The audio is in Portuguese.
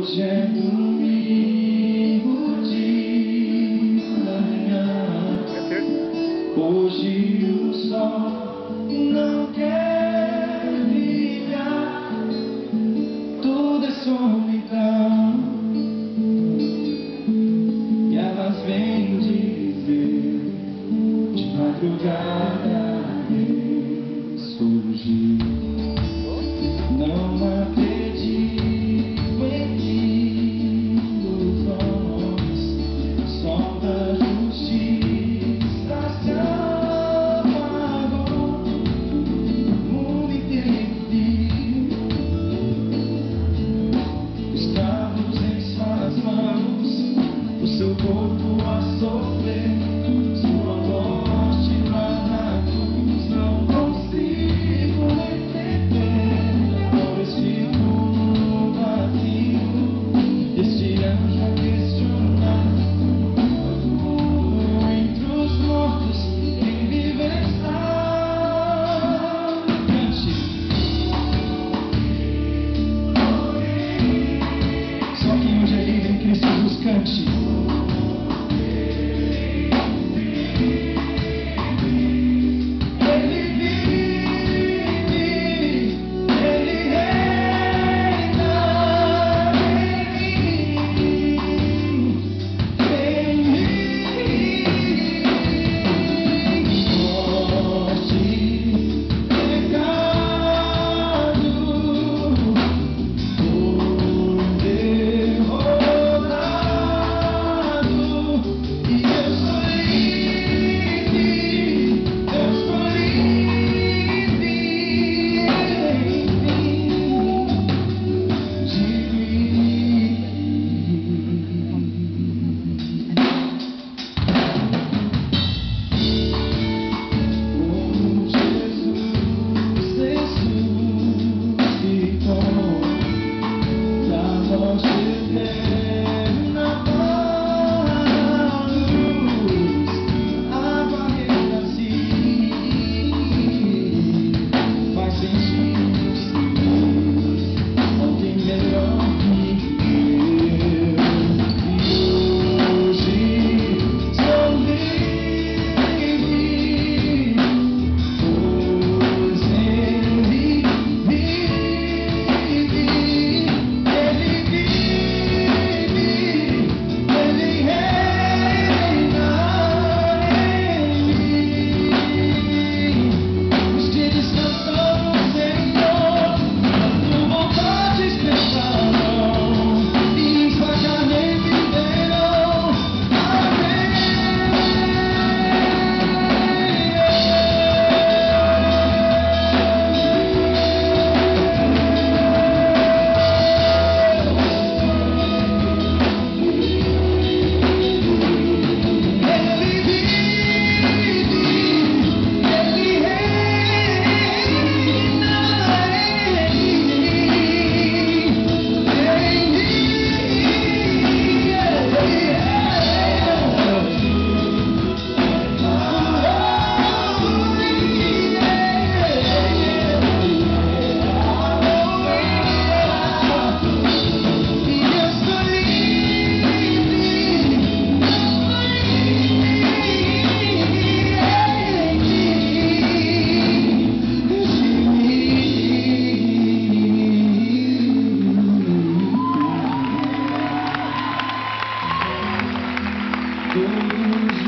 Hoje é domingo de manhã. Hoje o sol não quer brilhar. Tudo é solidão. E elas vêm dizer de madrugada ressurgir. Não acredito em ilusões, só da justiça se apagou. O mundo inteiro viu escravos em suas mãos, o seu corpo a sofrer. Sua morte lá na cruz, não consigo entender. Pois fico no vazio, este anjo a questionar. Entre os mortos, quem vive está. Cante. Só quem hoje é livre em Cristo Jesus cante. Todos